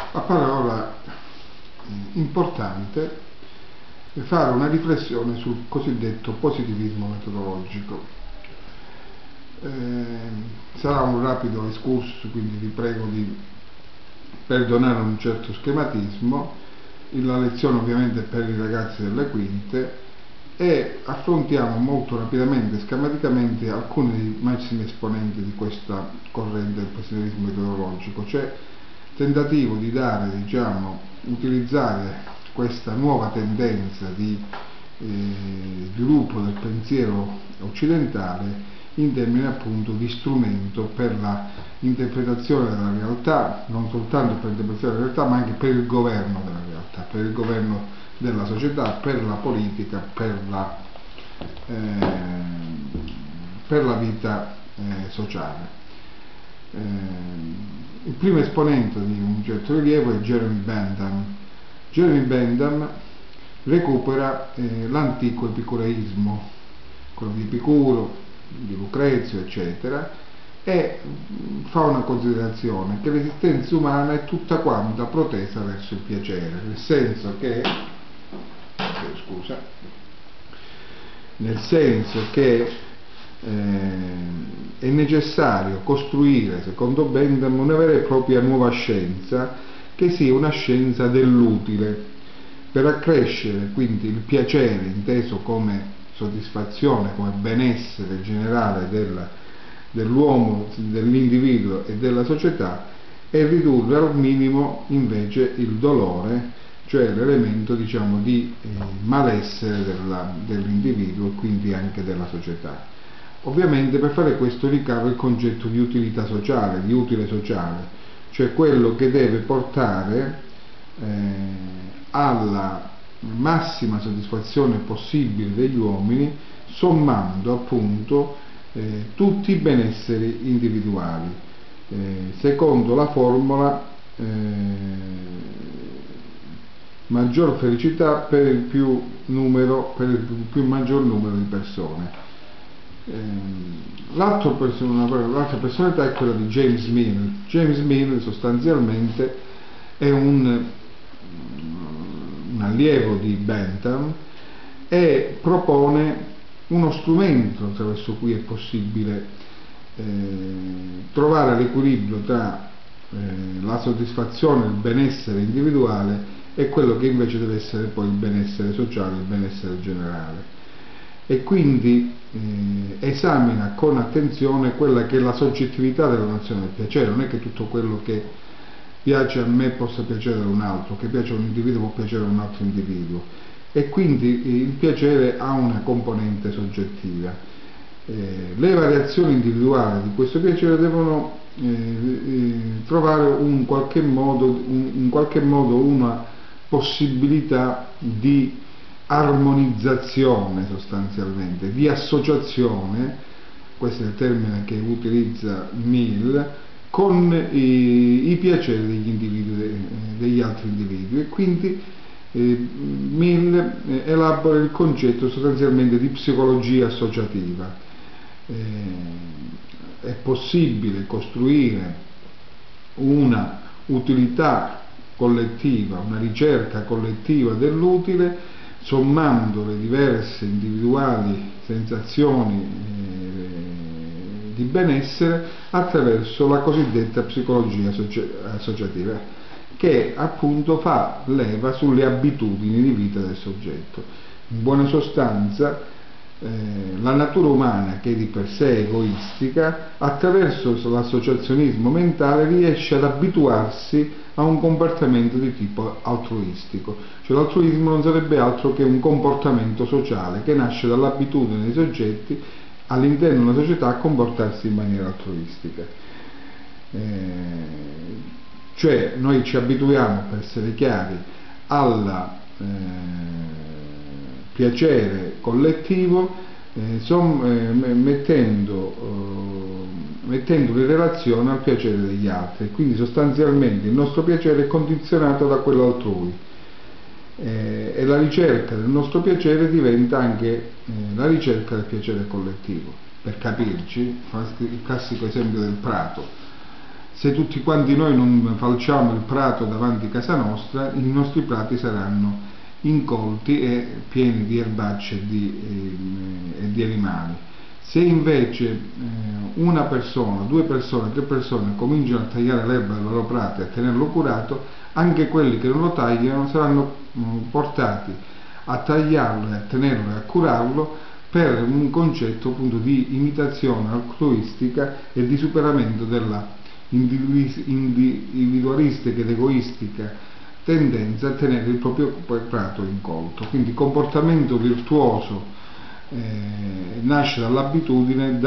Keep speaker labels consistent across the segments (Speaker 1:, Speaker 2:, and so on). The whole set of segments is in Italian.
Speaker 1: appare ora importante fare una riflessione sul cosiddetto positivismo metodologico. Sarà un rapido excursus, quindi vi prego di perdonare un certo schematismo. La lezione ovviamente è per i ragazzi delle quinte e affrontiamo molto rapidamente e schematicamente alcuni dei massimi esponenti di questa corrente del positivismo metodologico, cioè tentativo di dare, utilizzare questa nuova tendenza di sviluppo del pensiero occidentale in termini appunto di strumento per la interpretazione della realtà, non soltanto per l'interpretazione della realtà, ma anche per il governo della realtà, per il governo della società, per la politica, per la vita sociale. Il primo esponente di un certo rilievo è Jeremy Bentham. Jeremy Bentham recupera l'antico epicureismo, quello di Epicuro, di Lucrezio, eccetera, e fa una considerazione che l'esistenza umana è tutta quanta protesa verso il piacere, nel senso che è necessario costruire, secondo Bentham, una vera e propria nuova scienza che sia una scienza dell'utile, per accrescere quindi il piacere inteso come soddisfazione, come benessere generale dell'uomo, dell'individuo e della società, e ridurre al minimo invece il dolore, cioè l'elemento di malessere dell'individuo e quindi anche della società. Ovviamente per fare questo ricava il concetto di utilità sociale, di utile sociale, cioè quello che deve portare alla massima soddisfazione possibile degli uomini, sommando appunto tutti i benesseri individuali, secondo la formula maggior felicità per il maggior numero di persone. L'altra personalità è quella di James Mill. James Mill sostanzialmente è un allievo di Bentham e propone uno strumento attraverso cui è possibile trovare l'equilibrio tra la soddisfazione, il benessere individuale e quello che invece deve essere poi il benessere sociale, il benessere generale. E quindi esamina con attenzione quella che è la soggettività della nozione del piacere. Non è che tutto quello che piace a me possa piacere a un altro, che piace a un individuo può piacere a un altro individuo, e quindi il piacere ha una componente soggettiva. Le variazioni individuali di questo piacere devono trovare in qualche modo una possibilità di armonizzazione, sostanzialmente, di associazione, questo è il termine che utilizza Mill, con i piaceri degli altri individui, e quindi Mill elabora il concetto sostanzialmente di psicologia associativa. È possibile costruire una utilità collettiva, una ricerca collettiva dell'utile, sommando le diverse individuali sensazioni di benessere attraverso la cosiddetta psicologia associativa, che appunto fa leva sulle abitudini di vita del soggetto. In buona sostanza, la natura umana, che di per sé è egoistica, attraverso l'associazionismo mentale riesce ad abituarsi a un comportamento di tipo altruistico. Cioè l'altruismo non sarebbe altro che un comportamento sociale che nasce dall'abitudine dei soggetti all'interno della società a comportarsi in maniera altruistica. Cioè noi ci abituiamo, per essere chiari, al piacere collettivo, mettendolo in relazione al piacere degli altri, quindi sostanzialmente il nostro piacere è condizionato da quello altrui, e la ricerca del nostro piacere diventa anche la ricerca del piacere collettivo. Per capirci, il classico esempio del prato: se tutti quanti noi non falciamo il prato davanti a casa nostra, i nostri prati saranno incolti e pieni di erbacce e di animali. Se invece una persona, 2 persone, 3 persone cominciano a tagliare l'erba del loro prato e a tenerlo curato, anche quelli che non lo tagliano saranno portati a tagliarlo e a tenerlo e a curarlo per un concetto appunto di imitazione altruistica e di superamento della individualistica ed egoistica tendenza a tenere il proprio prato incolto. Quindi comportamento virtuoso nasce dall'abitudine,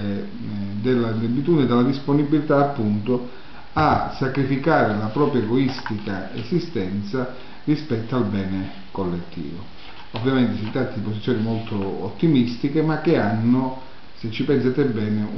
Speaker 1: dalla disponibilità appunto a sacrificare la propria egoistica esistenza rispetto al bene collettivo. Ovviamente si tratta di posizioni molto ottimistiche, ma che hanno, se ci pensate bene,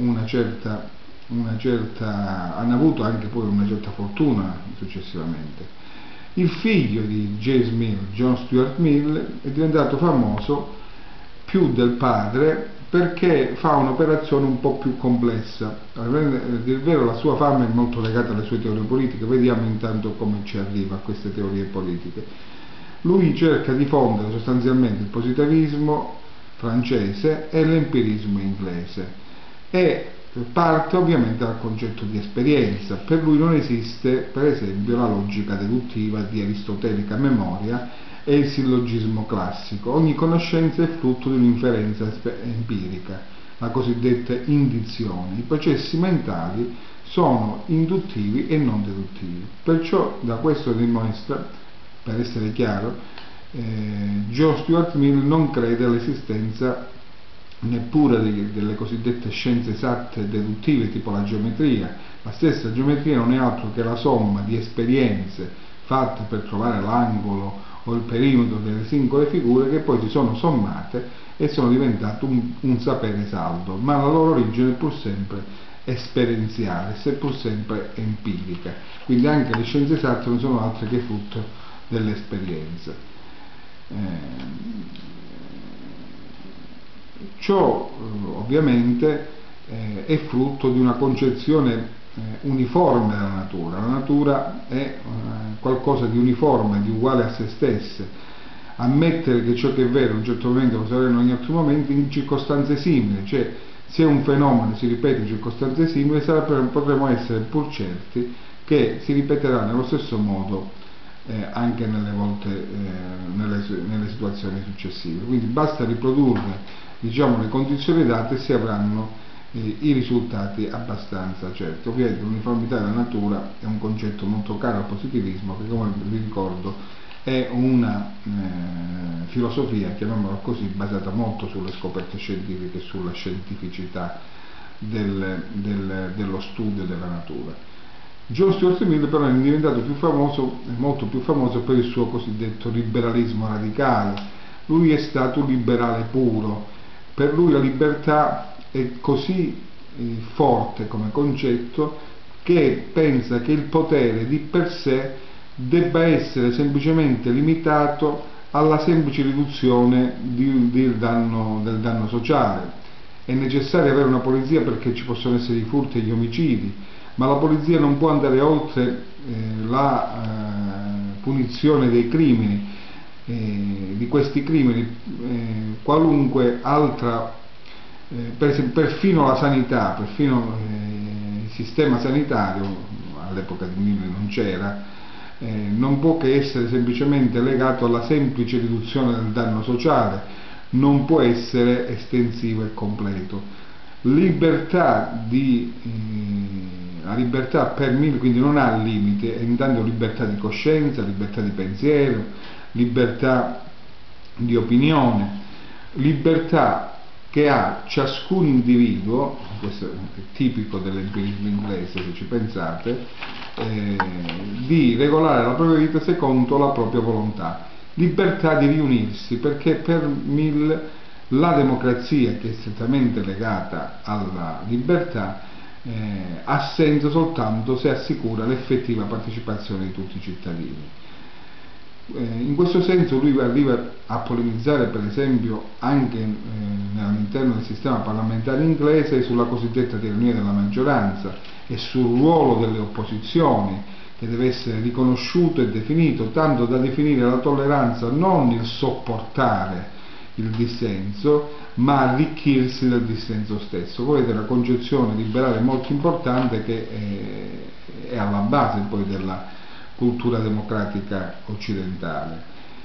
Speaker 1: hanno avuto anche poi una certa fortuna successivamente. Il figlio di James Mill, John Stuart Mill, è diventato famoso più del padre perché fa un'operazione un po' più complessa. A dir vero, la sua fama è molto legata alle sue teorie politiche. Vediamo intanto come ci arriva a queste teorie politiche. Lui cerca di fondere sostanzialmente il positivismo francese e l'empirismo inglese e parte ovviamente dal concetto di esperienza. Per lui non esiste, per esempio, la logica deduttiva di aristotelica memoria e il sillogismo classico. Ogni conoscenza è frutto di un'inferenza empirica, la cosiddetta indizione. I processi mentali sono induttivi e non deduttivi. Perciò da questo dimostra, per essere chiaro, John Stuart Mill non crede all'esistenza neppure delle cosiddette scienze esatte deduttive, tipo la geometria. La stessa geometria non è altro che la somma di esperienze fatte per trovare l'angolo o il perimetro delle singole figure che poi si sono sommate e sono diventate un sapere saldo, ma la loro origine è pur sempre esperienziale, seppur sempre empirica. Quindi anche le scienze esatte non sono altre che frutto dell'esperienza. Ciò ovviamente è frutto di una concezione uniforme della natura. La natura è qualcosa di uniforme, di uguale a se stessa. Ammettere che ciò che è vero in un certo momento lo sarà in ogni altro momento in circostanze simili, cioè se un fenomeno si ripete in circostanze simili potremo essere pur certi che si ripeterà nello stesso modo anche nelle situazioni successive. Quindi basta riprodurre, diciamo, le condizioni date e si avranno i risultati abbastanza certi. Ovviamente l'uniformità della natura è un concetto molto caro al positivismo, che, come vi ricordo, è una filosofia, chiamiamola così, basata molto sulle scoperte scientifiche e sulla scientificità dello studio della natura. John Stuart Mill però è diventato molto più famoso per il suo cosiddetto liberalismo radicale. Lui è stato un liberale puro. Per lui la libertà è così forte come concetto che pensa che il potere di per sé debba essere semplicemente limitato alla semplice riduzione del danno sociale. È necessario avere una polizia perché ci possono essere i furti e gli omicidi, ma la polizia non può andare oltre la punizione dei crimini, di questi crimini, qualunque altra, perfino la sanità, perfino il sistema sanitario, all'epoca di Mill non c'era, non può che essere semplicemente legato alla semplice riduzione del danno sociale, non può essere estensivo e completo. La libertà per Mill quindi non ha limite, è intanto libertà di coscienza, libertà di pensiero, libertà di opinione, libertà che ha ciascun individuo, questo è tipico dell'empirismo inglese se ci pensate, di regolare la propria vita secondo la propria volontà, libertà di riunirsi, perché per Mill la democrazia, che è strettamente legata alla libertà, ha senso soltanto se assicura l'effettiva partecipazione di tutti i cittadini. In questo senso lui arriva a polemizzare per esempio anche all'interno del sistema parlamentare inglese sulla cosiddetta tirannia della maggioranza e sul ruolo delle opposizioni, che deve essere riconosciuto e definito, tanto da definire la tolleranza non il sopportare il dissenso, ma arricchirsi del dissenso stesso. Poi è una concezione liberale molto importante che è alla base poi della cultura democratica occidentale.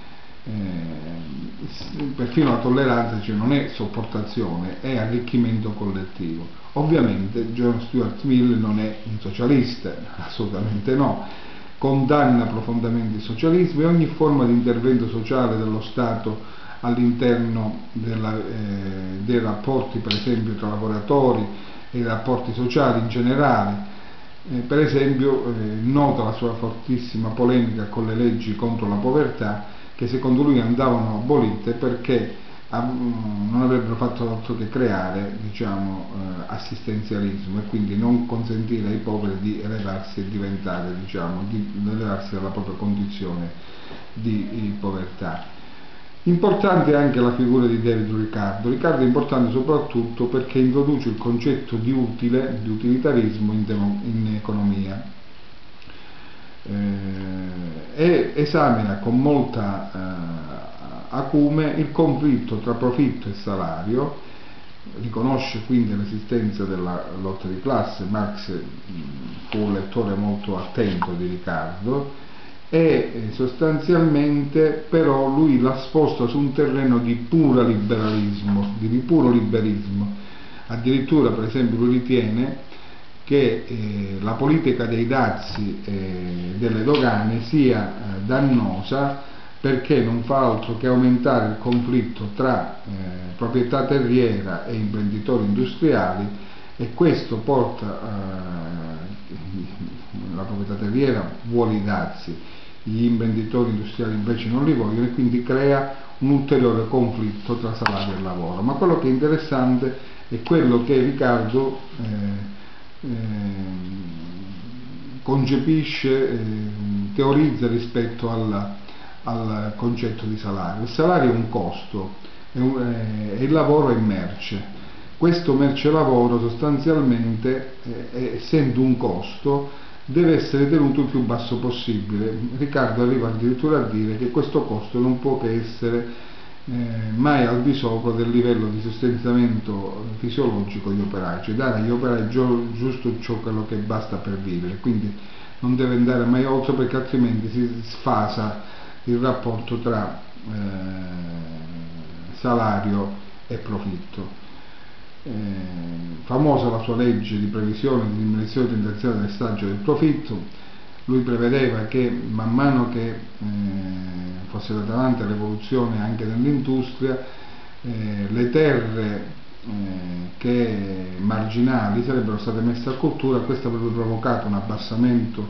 Speaker 1: Perfino la tolleranza, cioè, non è sopportazione, è arricchimento collettivo. Ovviamente John Stuart Mill non è un socialista, assolutamente no, condanna profondamente il socialismo e ogni forma di intervento sociale dello Stato all'interno dei rapporti, per esempio, tra lavoratori e i rapporti sociali in generale. Per esempio nota la sua fortissima polemica con le leggi contro la povertà, che secondo lui andavano abolite perché non avrebbero fatto altro che creare, diciamo, assistenzialismo, e quindi non consentire ai poveri di elevarsi e diventare, diciamo, di elevarsi dalla propria condizione di povertà. Importante è anche la figura di David Ricardo. Ricardo è importante soprattutto perché introduce il concetto di utile, di utilitarismo in economia, e esamina con molta acume il conflitto tra profitto e salario, riconosce quindi l'esistenza della lotta di classe. Marx fu un lettore molto attento di Ricardo, e sostanzialmente però lui la sposta su un terreno di puro liberalismo, addirittura per esempio lui ritiene che la politica dei dazi e delle dogane sia dannosa perché non fa altro che aumentare il conflitto tra proprietà terriera e imprenditori industriali, e questo porta la proprietà terriera vuole i dazi, gli imprenditori industriali invece non li vogliono, e quindi crea un ulteriore conflitto tra salario e lavoro. Ma quello che è interessante è quello che Ricardo concepisce, teorizza rispetto al concetto di salario. Il salario è un costo e il lavoro è merce. Questo merce-lavoro sostanzialmente, essendo un costo, deve essere tenuto il più basso possibile. Riccardo arriva addirittura a dire che questo costo non può che essere mai al di sopra del livello di sostentamento fisiologico degli operai, cioè dare agli operai giusto ciò quello che basta per vivere, quindi non deve andare mai oltre, perché altrimenti si sfasa il rapporto tra salario e profitto. Famosa la sua legge di previsione di diminuzione tendenziale del saggio del profitto. Lui prevedeva che man mano che fosse andata avanti la rivoluzione anche nell'industria, le terre che marginali sarebbero state messe a cultura. Questo avrebbe provocato un abbassamento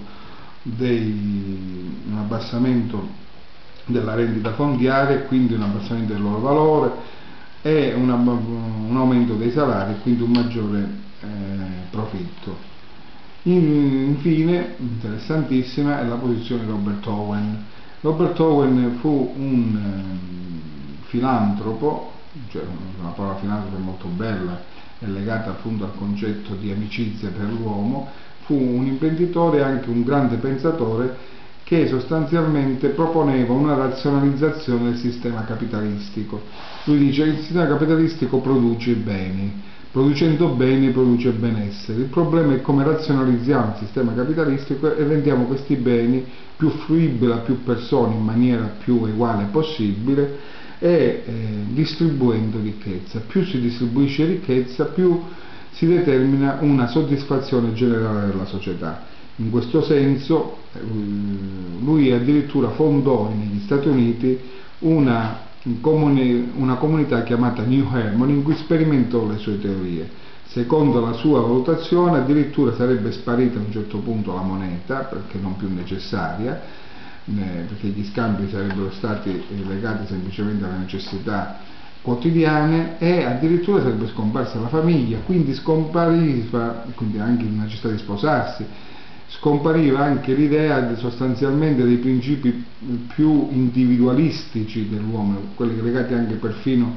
Speaker 1: della rendita fondiaria e quindi un abbassamento del loro valore, e un aumento dei salari e quindi un maggiore profitto. Infine, interessantissima è la posizione di Robert Owen. Robert Owen fu un filantropo, cioè la parola filantropo è molto bella, è legata appunto al concetto di amicizia per l'uomo. Fu un imprenditore e anche un grande pensatore che sostanzialmente proponeva una razionalizzazione del sistema capitalistico. Lui dice che il sistema capitalistico produce beni, producendo beni produce benessere. Il problema è come razionalizziamo il sistema capitalistico e rendiamo questi beni più fruibili a più persone in maniera più uguale possibile, e distribuendo ricchezza. Più si distribuisce ricchezza, più si determina una soddisfazione generale della società. In questo senso lui addirittura fondò negli Stati Uniti una comunità chiamata New Harmony, in cui sperimentò le sue teorie. Secondo la sua valutazione addirittura sarebbe sparita a un certo punto la moneta, perché non più necessaria, perché gli scambi sarebbero stati legati semplicemente alle necessità quotidiane, e addirittura sarebbe scomparsa la famiglia, quindi scompariva quindi anche la necessità di sposarsi, scompariva anche l'idea sostanzialmente dei principi più individualistici dell'uomo, quelli legati anche perfino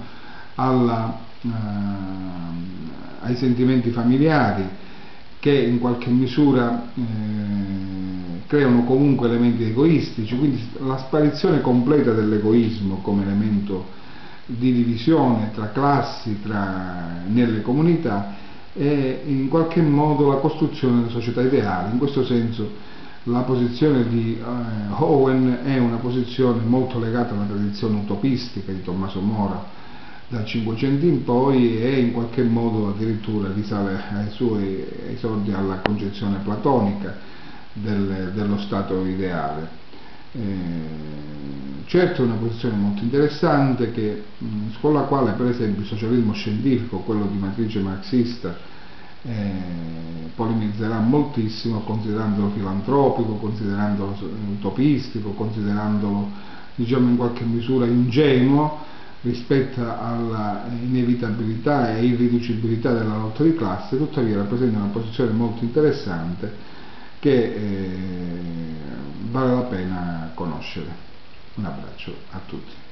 Speaker 1: ai sentimenti familiari, che in qualche misura creano comunque elementi egoistici, quindi la sparizione completa dell'egoismo come elemento di divisione tra classi, nelle comunità, e in qualche modo la costruzione delle società ideali. In questo senso la posizione di Owen è una posizione molto legata alla tradizione utopistica di Tommaso Moro dal Cinquecento in poi, e in qualche modo addirittura risale ai suoi esordi alla concezione platonica dello Stato ideale. Certo è una posizione molto interessante con la quale per esempio il socialismo scientifico, quello di matrice marxista, polemizzerà moltissimo, considerandolo filantropico, considerandolo utopistico, considerandolo diciamo in qualche misura ingenuo rispetto alla inevitabilità e irriducibilità della lotta di classe. Tuttavia rappresenta una posizione molto interessante che vale la pena conoscere. Un abbraccio a tutti.